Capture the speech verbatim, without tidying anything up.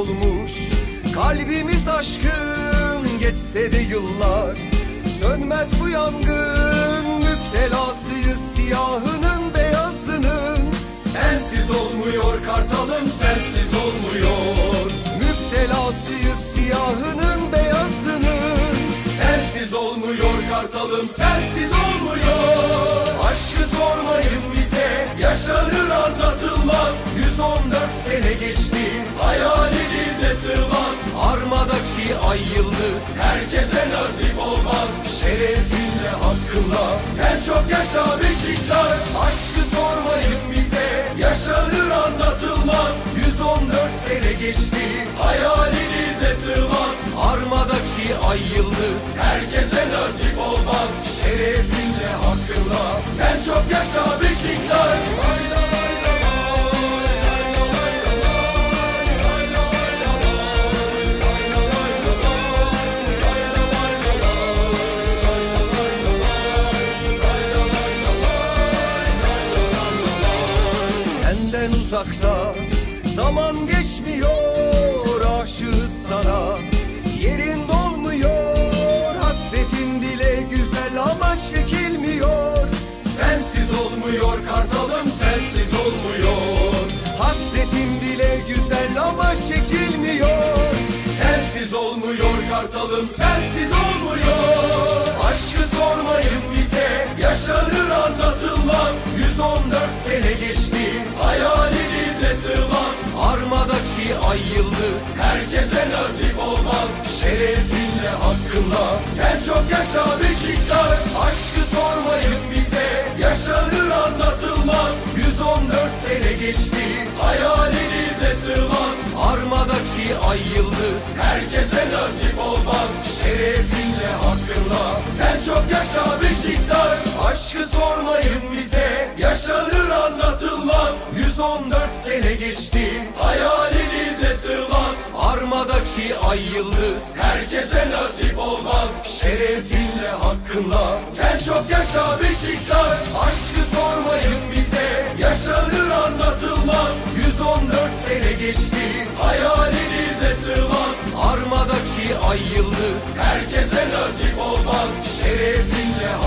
olmuş kalbimiz aşkın, geçse de yıllar sönmez bu yangın. Müptelasıyız siyahının beyazının, sensiz olmuyor kartalım, sensiz olmuyor. Müptelasıyız siyahının beyazının, sensiz olmuyor kartalım, sensiz olmuyor. Aşkı sormayın bize, yaşanır anlatılmaz. Yüz on dört sene geçti, hayalinize sığmaz. Armadaki ay yıldız herkese nasip olmaz. Şerefinle hakkınla sen çok yaşa Beşiktaş. Aşkı sormayın bize, yaşanır anlatılmaz. Yüz on dört sene geçti, hayalinize sığmaz. Armadaki ay yıldız herkese nasip olmaz. Şerefinle hakkınla sen çok yaşa Beşiktaş. Senden uzakta zaman geçmiyor, aşığız sana yerin dolmuyor. Hasretin dile güzel ama çekilmiyor. Sensiz olmuyor kartalım, sensiz olmuyor. Hasretin dile güzel ama çekilmiyor. Sensiz olmuyor kartalım, sensiz olmuyor. Aşkı sormayın bize, yaşanır anlatılmaz. Yüz on dört sene geçti, hayalinize sığmaz. Armadaki ay yıldız herkese nasip olmaz. Şerefinle hakkınla sen çok yaşa Beşiktaş. Aşkı sormayın bize, yaşanır anlatılmaz. Yüz on dört sene geçti, hayalinize sığmaz. Armadaki ay yıldız herkese nasip olmaz. Şerefinle hakkınla sen çok yaşa Beşiktaş. Aşkı sormayın bize, yaşanır anlatılmaz. Yüz on dört sene geçti, hayalinize sığmaz. Armadaki ay yıldız herkese nasip olmaz. Şerefinle hakkınla sen çok yaşa Beşiktaş. Aşkı sormayın bize, yaşanır anlatılmaz. Yüz on dört sene geçti, hayalinize sığmaz. Armadaki ay yıldız herkese nasip olmaz. Şerefinle